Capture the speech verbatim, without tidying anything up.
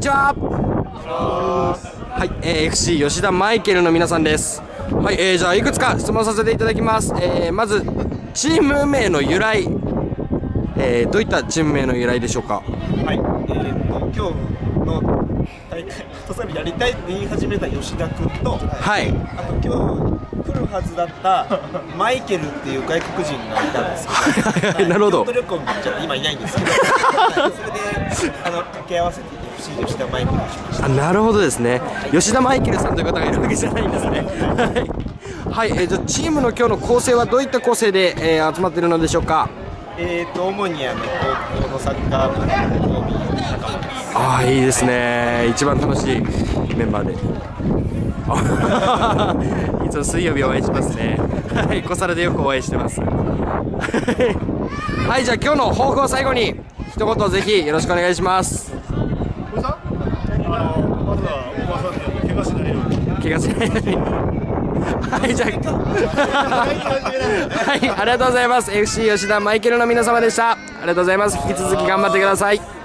ちは。はい、えー、エフシー 吉田マイケルの皆さんです。はい、えー、じゃあいくつか質問させていただきます。えー、まずチーム名の由来、えー、どういったチーム名の由来でしょうか。 はい、えー、と今日の大会フットサルやりたいって言い始めた吉田君と、 はい、 あと今日来るはずだったマイケルっていう外国人がいたんですけど、 なるほど。 京都旅行に行っちゃって今いないんですけど、それであの掛け合わせて エフシー 吉田マイケルにしました。 あ、なるほどですね。吉田マイケルさんという方がいるわけじゃないんですね。はい、はい、えー、じゃあチームの今日の構成はどういった構成で、えー、集まっているのでしょうか。 えーと主にあの高校のサッカー部の オービー 仲間です。 ああ、いいですね。一番楽しいメンバーで。いつも水曜日お会いしますね。はい、小皿でよくお会いしてます。はい、じゃあ今日の抱負を最後に一言ぜひよろしくお願いします。 これさ、あのまずはおばさんに怪我しないように。 怪我しないように。はい、じゃあはい、ありがとうございます。 エフシー 吉田マイケルの皆様でした。ありがとうございます。引き続き頑張ってください。